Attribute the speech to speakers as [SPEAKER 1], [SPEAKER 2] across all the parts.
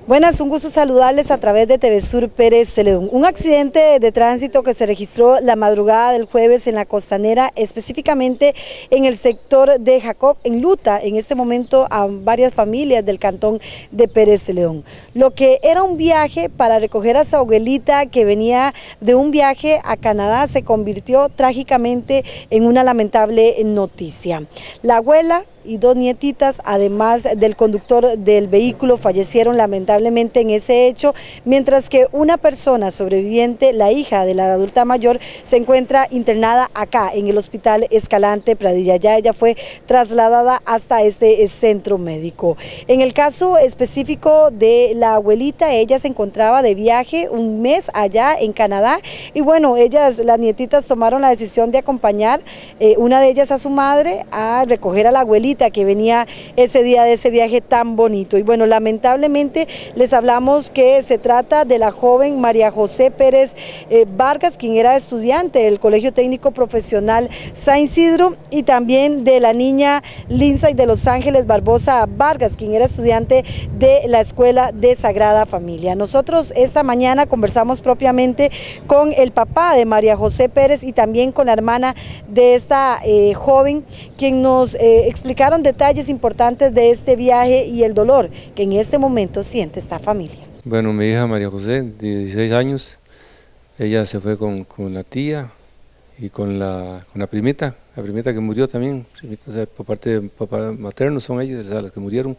[SPEAKER 1] Buenas, un gusto saludarles a través de TV Sur Pérez Celedón. Un accidente de tránsito que se registró la madrugada del jueves en la Costanera, específicamente en el sector de Jacob, enluta en este momento a varias familias del cantón de Pérez Celedón. Lo que era un viaje para recoger a su abuelita que venía de un viaje a Canadá se convirtió trágicamente en una lamentable noticia. La abuela y dos nietitas, además del conductor del vehículo, fallecieron lamentablemente en ese hecho, mientras que una persona sobreviviente, la hija de la adulta mayor, se encuentra internada acá en el Hospital Escalante Pradilla. Ya ella fue trasladada hasta este centro médico. En el caso específico de la abuelita, ella se encontraba de viaje un mes allá en Canadá y bueno, las nietitas tomaron la decisión de acompañar, una de ellas a su madre, a recoger a la abuelita que venía ese día de ese viaje tan bonito. Y bueno, lamentablemente les hablamos que se trata de la joven María José Pérez Vargas, quien era estudiante del Colegio Técnico Profesional San Isidro, y también de la niña Lindsay de Los Ángeles Barbosa Vargas, quien era estudiante de la Escuela de Sagrada Familia. Nosotros esta mañana conversamos propiamente con el papá de María José Pérez y también con la hermana de esta joven, quien nos explicaron detalles importantes de este viaje y el dolor que en este momento siente esta familia.
[SPEAKER 2] Bueno, mi hija María José, de 16 años, ella se fue con la tía y con la primita que murió también, o sea, por parte de papá materno son ellos, o sea, las que murieron,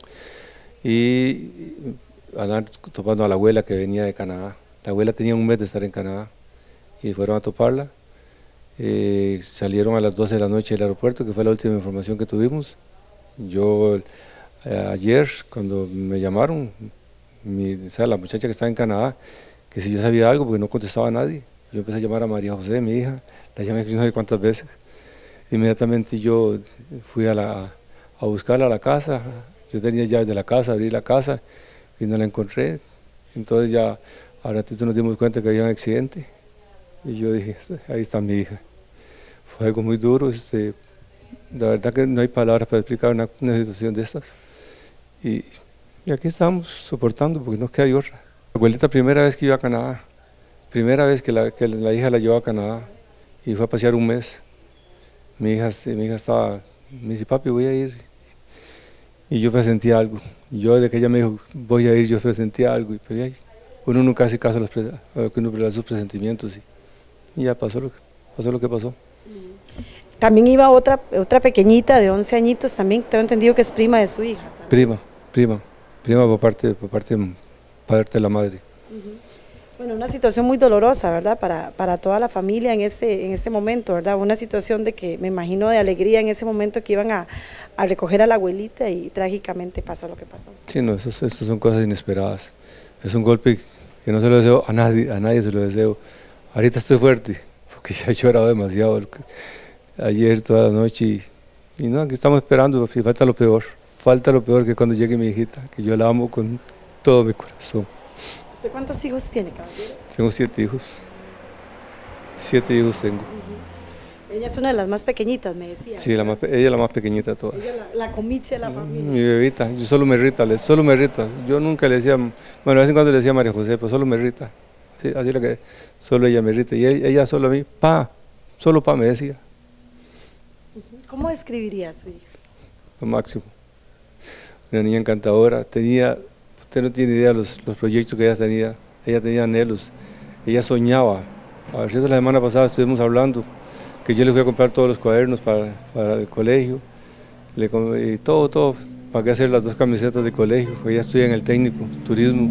[SPEAKER 2] y andaban topando a la abuela que venía de Canadá. La abuela tenía un mes de estar en Canadá y fueron a toparla. Salieron a las 12 de la noche del aeropuerto, que fue la última información que tuvimos. Yo ayer, cuando me llamaron, la muchacha que estaba en Canadá, que si yo sabía algo, porque no contestaba a nadie, yo empecé a llamar a María José, mi hija, la llamé no sé cuántas veces. Inmediatamente yo fui a buscarla a la casa, yo tenía llaves de la casa, abrí la casa y no la encontré. Entonces ya a ratito nos dimos cuenta que había un accidente y yo dije, ahí está mi hija. Fue algo muy duro, la verdad que no hay palabras para explicar una situación de estas. Y aquí estamos soportando porque no queda otra. La abuelita primera vez que iba a Canadá, primera vez que la hija la llevó a Canadá y fue a pasear un mes. Mi hija estaba, me dice, papi, voy a ir. Y yo presentí algo. Yo desde que ella me dijo, voy a ir, yo presentí algo. Y pues, uno nunca hace caso a sus presentimientos. Y ya pasó lo que pasó.
[SPEAKER 1] También iba otra pequeñita de 11 añitos, también tengo entendido que es prima de su hija.
[SPEAKER 2] Prima por parte de la madre.
[SPEAKER 1] Bueno, una situación muy dolorosa, ¿verdad? Para toda la familia en este momento, ¿verdad? Una situación de que me imagino de alegría en ese momento que iban a recoger a la abuelita y trágicamente pasó lo que pasó.
[SPEAKER 2] Sí, no, eso son cosas inesperadas. Es un golpe que no se lo deseo a nadie se lo deseo. Ahorita estoy fuerte, porque ya he llorado demasiado ayer toda la noche y no, aquí estamos esperando, y falta lo peor que cuando llegue mi hijita, que yo la amo con todo mi corazón.
[SPEAKER 1] ¿Usted cuántos hijos tiene, caballero?
[SPEAKER 2] Tengo 7 hijos, 7 hijos tengo.
[SPEAKER 1] Ella es una de las más pequeñitas, me decía.
[SPEAKER 2] Sí, ella es la más pequeñita de todas.
[SPEAKER 1] Ella la comiche de la familia.
[SPEAKER 2] Mi bebita, yo solo me rita, yo nunca le decía, bueno, de vez en cuando le decía a María José, pues solo me rita, así la que solo ella me rita, y ella solo a mí, solo me decía.
[SPEAKER 1] ¿Cómo describiría a su hija?
[SPEAKER 2] Lo máximo. Una niña encantadora, usted no tiene idea de los proyectos que ella tenía anhelos, ella soñaba. A ver, la semana pasada estuvimos hablando que yo le fui a comprar todos los cuadernos para el colegio, y todo, para que hacer las 2 camisetas de colegio, ella estudia en el técnico, turismo.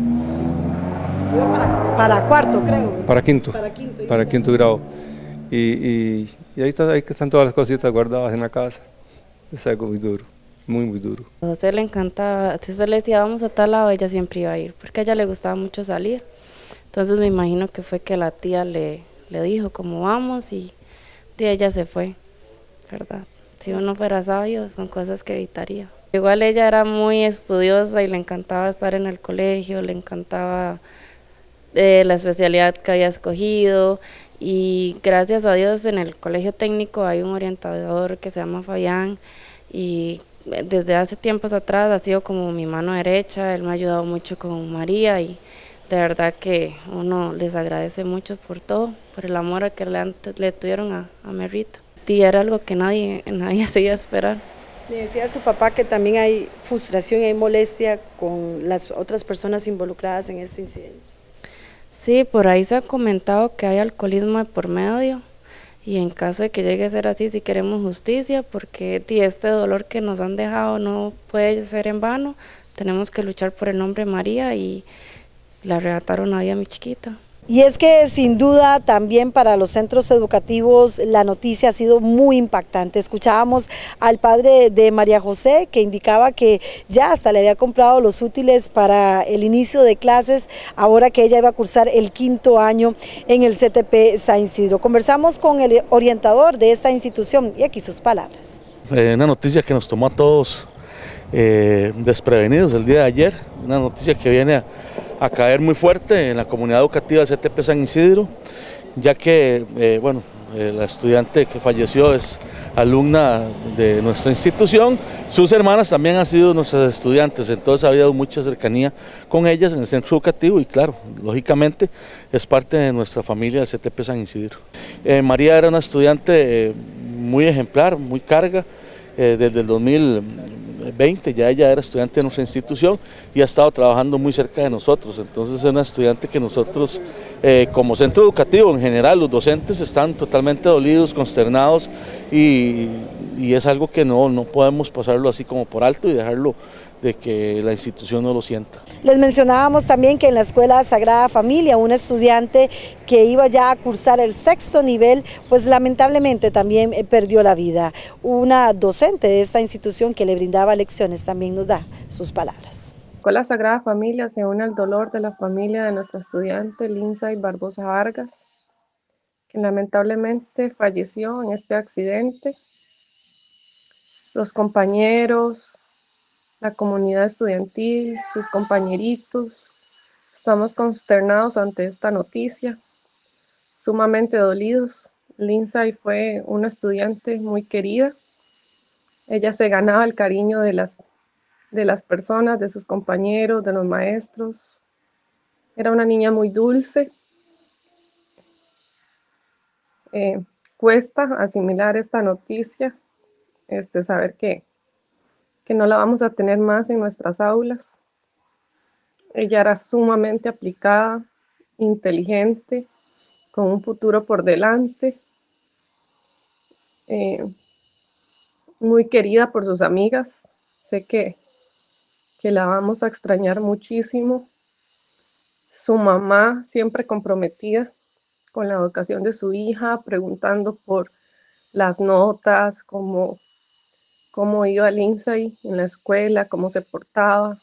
[SPEAKER 1] Para cuarto, creo.
[SPEAKER 2] Para quinto grado. Y ahí están todas las cositas guardadas en la casa. Es algo muy duro, muy duro.
[SPEAKER 3] A José le encantaba, si usted le decía vamos a tal lado, ella siempre iba a ir, porque a ella le gustaba mucho salir. Entonces me imagino que fue que la tía le dijo cómo vamos y ella se fue, ¿verdad? Si uno fuera sabio, son cosas que evitaría. Igual ella era muy estudiosa y le encantaba estar en el colegio, le encantaba la especialidad que había escogido. Y gracias a Dios en el colegio técnico hay un orientador que se llama Fabián y desde hace tiempos atrás ha sido como mi mano derecha, él me ha ayudado mucho con María y de verdad que uno les agradece mucho por todo, por el amor que le tuvieron a Merrita. Y era algo que nadie se iba a esperar.
[SPEAKER 1] Me decía su papá que también hay frustración y hay molestia con las otras personas involucradas en este incidente.
[SPEAKER 3] Sí, por ahí se ha comentado que hay alcoholismo de por medio y en caso de que llegue a ser así, sí queremos justicia porque este dolor que nos han dejado no puede ser en vano, tenemos que luchar por el nombre de María y le arrebataron la vida a mi chiquita.
[SPEAKER 1] Y es que sin duda también para los centros educativos la noticia ha sido muy impactante. Escuchábamos al padre de María José que indicaba que ya hasta le había comprado los útiles para el inicio de clases, ahora que ella iba a cursar el 5º año en el CTP San Isidro. Conversamos con el orientador de esta institución y aquí sus palabras.
[SPEAKER 4] Una noticia que nos tomó a todos desprevenidos el día de ayer, una noticia que viene a caer muy fuerte en la comunidad educativa del CTP San Isidro, ya que la estudiante que falleció es alumna de nuestra institución, sus hermanas también han sido nuestras estudiantes, entonces ha habido mucha cercanía con ellas en el centro educativo y claro, lógicamente es parte de nuestra familia del CTP San Isidro. María era una estudiante muy ejemplar, muy carga, desde el 2020 ya ella era estudiante de nuestra institución y ha estado trabajando muy cerca de nosotros, entonces es una estudiante que nosotros como centro educativo en general, los docentes están totalmente dolidos, consternados y es algo que no podemos pasarlo así como por alto y dejarlo de que la institución no lo sienta.
[SPEAKER 1] Les mencionábamos también que en la Escuela Sagrada Familia, una estudiante que iba ya a cursar el 6º nivel, pues lamentablemente también perdió la vida. Una docente de esta institución que le brindaba lecciones también nos da sus palabras.
[SPEAKER 5] La Escuela Sagrada Familia se une al dolor de la familia de nuestra estudiante Lindsay Barbosa Vargas, que lamentablemente falleció en este accidente. Los compañeros, la comunidad estudiantil, sus compañeritos, estamos consternados ante esta noticia, sumamente dolidos. Lindsay fue una estudiante muy querida, ella se ganaba el cariño de las personas, de sus compañeros, de los maestros, era una niña muy dulce. Cuesta asimilar esta noticia, saber que no la vamos a tener más en nuestras aulas. Ella era sumamente aplicada, inteligente, con un futuro por delante, muy querida por sus amigas. Sé que la vamos a extrañar muchísimo. Su mamá siempre comprometida con la educación de su hija, preguntando por las notas, cómo iba Lindsay en la escuela, cómo se portaba.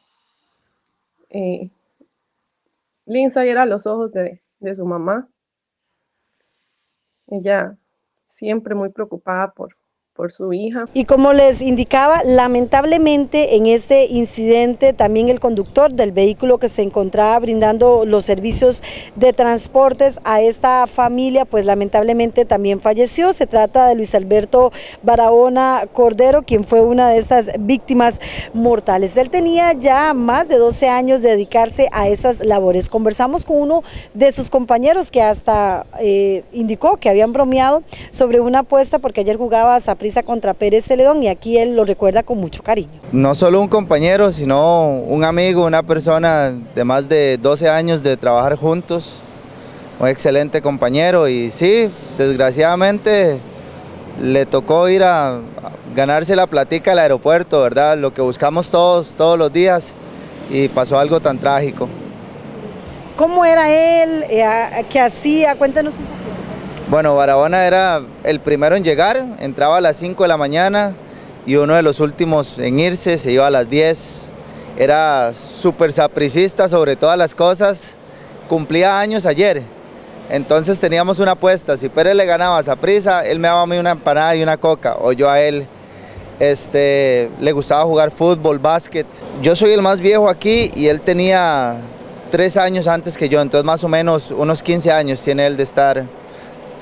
[SPEAKER 5] Lindsay era los ojos de su mamá. Ella siempre muy preocupada por su hija.
[SPEAKER 1] Y como les indicaba, lamentablemente en este incidente también el conductor del vehículo que se encontraba brindando los servicios de transportes a esta familia, pues lamentablemente también falleció. Se trata de Luis Alberto Barahona Cordero, quien fue una de estas víctimas mortales. Él tenía ya más de 12 años de dedicarse a esas labores. Conversamos con uno de sus compañeros que hasta indicó que habían bromeado sobre una apuesta porque ayer jugaba Saprissa contra Pérez Celedón y aquí él lo recuerda con mucho cariño.
[SPEAKER 6] No solo un compañero, sino un amigo, una persona de más de 12 años de trabajar juntos, un excelente compañero y sí, desgraciadamente le tocó ir a ganarse la platica al aeropuerto, ¿verdad? Lo que buscamos todos los días y pasó algo tan trágico.
[SPEAKER 1] ¿Cómo era él? ¿Qué hacía? Cuéntanos un poco.
[SPEAKER 6] Bueno, Barahona era el primero en llegar, entraba a las 5 de la mañana y uno de los últimos en irse, se iba a las 10. Era súper sapricista sobre todas las cosas, cumplía años ayer, entonces teníamos una apuesta, si Pérez le ganaba a Saprissa, él me daba a mí una empanada y una coca, o yo a él. Le gustaba jugar fútbol, básquet. Yo soy el más viejo aquí y él tenía 3 años antes que yo, entonces más o menos unos 15 años tiene él de estar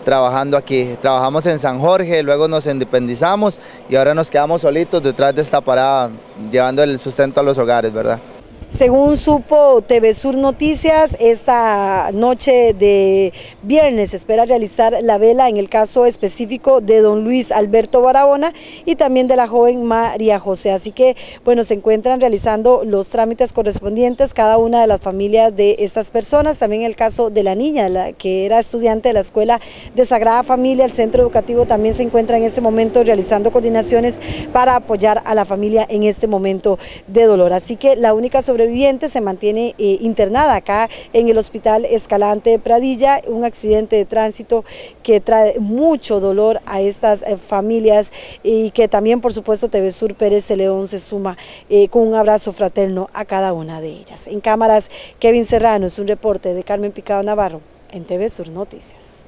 [SPEAKER 6] trabajando aquí. Trabajamos en San Jorge, luego nos independizamos y ahora nos quedamos solitos detrás de esta parada, llevando el sustento a los hogares, ¿verdad?
[SPEAKER 1] Según supo TV Sur Noticias, esta noche de viernes se espera realizar la vela en el caso específico de don Luis Alberto Barahona y también de la joven María José. Así que, bueno, se encuentran realizando los trámites correspondientes cada una de las familias de estas personas. También el caso de la niña, que era estudiante de la Escuela de Sagrada Familia, el centro educativo también se encuentra en este momento realizando coordinaciones para apoyar a la familia en este momento de dolor. Así que la única sobreviviente se mantiene internada acá en el Hospital Escalante Pradilla, un accidente de tránsito que trae mucho dolor a estas familias y que también, por supuesto, TV Sur Pérez Celedón se suma con un abrazo fraterno a cada una de ellas. En cámaras, Kevin Serrano, es un reporte de Carmen Picado Navarro en TV Sur Noticias.